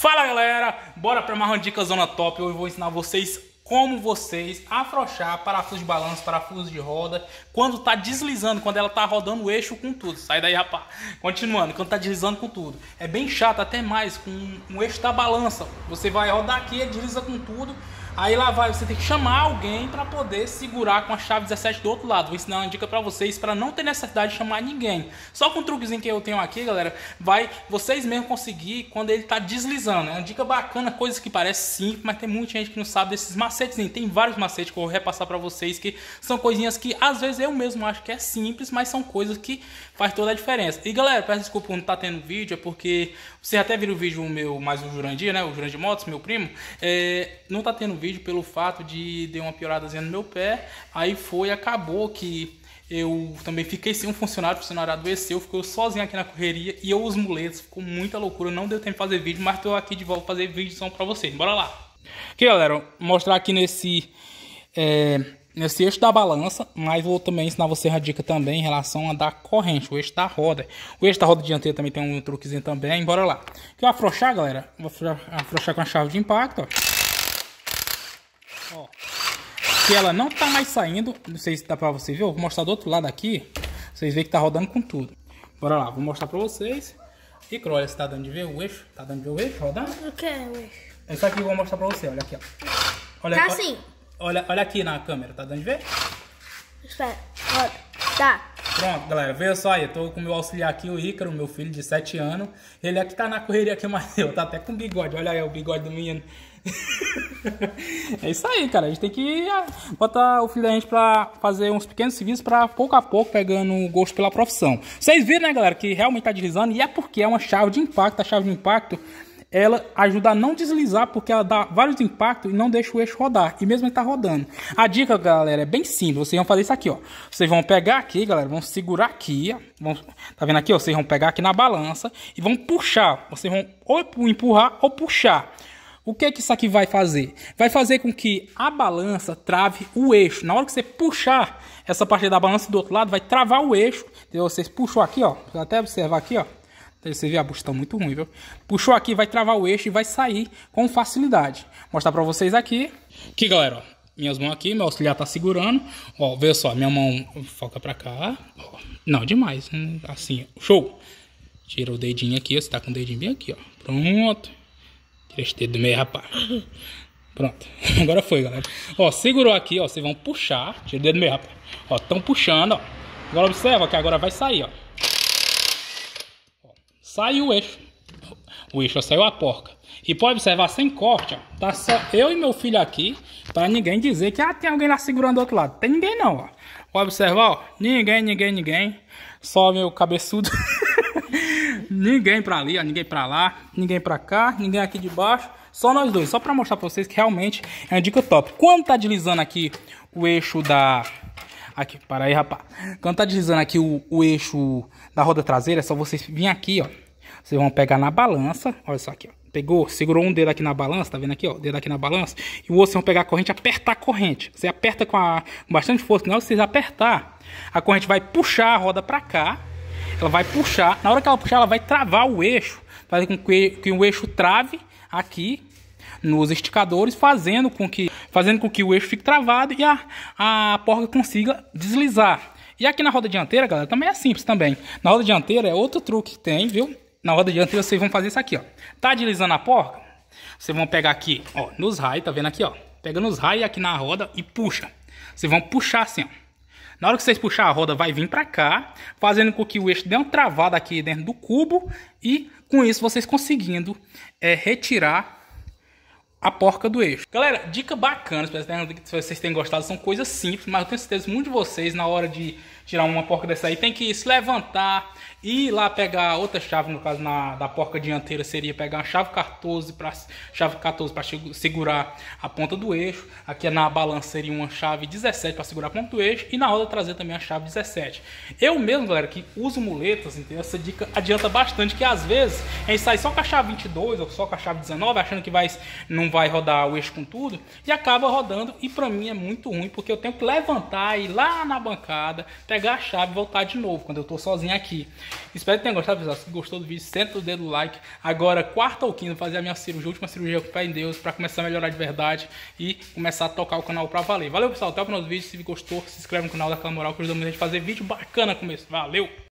Fala galera, bora para mais uma dica zona top. Hoje eu vou ensinar vocês como vocês afrouxar parafuso de balanço, parafuso de roda quando tá deslizando, quando ela tá rodando o eixo com tudo. Sai daí, rapaz. Continuando, quando tá deslizando com tudo. É bem chato, até mais, com o eixo da balança. Você vai rodar aqui, desliza com tudo. Aí lá vai, você tem que chamar alguém para poder segurar com a chave 17 do outro lado. Vou ensinar uma dica para vocês para não ter necessidade de chamar ninguém. Só com o truquezinho que eu tenho aqui, galera, vai vocês mesmos conseguir quando ele tá deslizando. É uma dica bacana, coisas que parecem simples, mas tem muita gente que não sabe desses macetes. Tem vários macetes que eu vou repassar para vocês, que são coisinhas que às vezes eu mesmo acho que é simples, mas são coisas que faz toda a diferença. E galera, peço desculpa por não tá tendo vídeo, é porque você até viram o vídeo meu, mais o Jurandir, né? O Jurandir Motos, meu primo, não tá tendo vídeo pelo fato de deu uma pioradazinha no meu pé. Aí acabou que eu também fiquei sem um funcionário, o funcionário adoeceu, ficou sozinho aqui na correria e eu os muletos, ficou muita loucura, não deu tempo de fazer vídeo, mas tô aqui de volta fazer vídeo só pra vocês, bora lá. Aqui galera, vou mostrar aqui nesse eixo da balança, mas vou também ensinar vocês a dica também em relação a dar corrente, o eixo da roda. O eixo da roda dianteira também tem um truquezinho também, bora lá. Aqui eu vou afrouxar, galera, vou afrouxar com a chave de impacto, ó. Que ela não tá mais saindo, não sei se dá pra você ver, eu vou mostrar do outro lado aqui, vocês veem que tá rodando com tudo. Bora lá, vou mostrar pra vocês. E olha, se tá dando de ver o eixo, tá dando de ver o eixo rodando? O que é o eixo? Isso aqui eu vou mostrar pra você, olha aqui, ó. Olha, tá assim. Olha aqui na câmera, tá dando de ver? Espera, roda, tá. Pronto, galera, veja só aí, eu tô com o meu auxiliar aqui, o Ícaro, meu filho de 7 anos. Ele aqui tá na correria aqui, mas eu tá até com bigode, olha aí o bigode do menino. É isso aí, cara, a gente tem que botar o filho da gente pra fazer uns pequenos serviços pra pouco a pouco pegando o gosto pela profissão. Vocês viram, né, galera, que realmente tá deslizando e é porque é uma chave de impacto, a chave de impacto ela ajuda a não deslizar porque ela dá vários impactos e não deixa o eixo rodar. E mesmo ele tá rodando. A dica, galera, é bem simples. Vocês vão fazer isso aqui, ó. Vocês vão pegar aqui, galera, vão segurar aqui, ó. Tá vendo aqui, ó? Vocês vão pegar aqui na balança e vão puxar. Vocês vão ou empurrar ou puxar. O que é que isso aqui vai fazer? Vai fazer com que a balança trave o eixo. Na hora que você puxar essa parte da balança do outro lado, vai travar o eixo. Entendeu? Vocês puxam aqui, ó. Vou até observar aqui, ó. Você vê, a bucha tá muito ruim, viu? Puxou aqui, vai travar o eixo e vai sair com facilidade. Vou mostrar pra vocês aqui. Aqui, galera, ó. Minhas mãos aqui, meu auxiliar tá segurando. Ó, veja só, minha mão foca pra cá. Ó. Não, demais. Assim, ó. Show! Tira o dedinho aqui, ó. Você tá com o dedinho bem aqui, ó. Pronto. Tira esse dedo do meio, rapaz. Pronto. Agora foi, galera. Ó, segurou aqui, ó. Vocês vão puxar. Tira o dedo do meio, rapaz. Ó, tão puxando, ó. Agora observa que agora vai sair, ó. Saiu o eixo. O eixo saiu a porca. E pode observar sem corte, ó. Tá só eu e meu filho aqui. Pra ninguém dizer que tem alguém lá segurando do outro lado. Tem ninguém não, ó. Pode observar, ó. Ninguém. Só meu cabeçudo. Ninguém pra ali, ó. Ninguém pra lá. Ninguém pra cá. Ninguém aqui de baixo. Só nós dois. Só pra mostrar pra vocês que realmente é uma dica top. Quando tá deslizando aqui o eixo da... Aqui, para aí, rapaz. Quando tá deslizando aqui o eixo da roda traseira, é só vocês virem aqui, ó. Vocês vão pegar na balança. Olha só aqui, ó. Pegou, segurou um dedo aqui na balança, tá vendo aqui, ó? O dedo aqui na balança. E o outro vocês vão pegar a corrente e apertar a corrente. Você aperta com bastante força. Na hora que vocês apertar, a corrente vai puxar a roda pra cá. Ela vai puxar. Na hora que ela puxar, ela vai travar o eixo. Fazer com que o eixo trave aqui nos esticadores, fazendo com que o eixo fique travado e a porca consiga deslizar. E aqui na roda dianteira, galera, também é simples também. Na roda dianteira é outro truque que tem, viu? Na roda dianteira vocês vão fazer isso aqui, ó. Tá deslizando a porca? Vocês vão pegar aqui, ó, nos raios, tá vendo aqui, ó? Pega nos raios aqui na roda e puxa. Vocês vão puxar assim, ó. Na hora que vocês puxar a roda, vai vir pra cá, fazendo com que o eixo dê uma travada aqui dentro do cubo e com isso vocês conseguindo retirar a porca do eixo. Galera, dica bacana, se vocês têm gostado, são coisas simples, mas eu tenho certeza que muitos de vocês, na hora de tirar uma porca dessa aí, tem que se levantar e ir lá pegar outra chave, no caso da porca dianteira seria pegar uma chave 14 para segurar a ponta do eixo. Aqui na balança seria uma chave 17 para segurar a ponta do eixo e na roda traseira também a chave 17. Eu mesmo, galera, que uso muletas, entendeu? Essa dica adianta bastante, que às vezes a gente sai só com a chave 22 ou só com a chave 19, achando que não vai rodar o eixo com tudo e acaba rodando, e para mim é muito ruim porque eu tenho que levantar e ir lá na bancada, pegar a chave e voltar de novo quando eu tô sozinho aqui. Espero que tenham gostado, pessoal. Se gostou do vídeo, senta o dedo no like. Agora, quarta ou quinta, fazer a minha cirurgia, última cirurgia com fé em Deus, pra começar a melhorar de verdade e começar a tocar o canal pra valer. Valeu, pessoal. Até o próximo vídeo. Se gostou, se inscreve no canal, dá aquela moral que ajuda muito a gente a fazer vídeo bacana no começo. Valeu!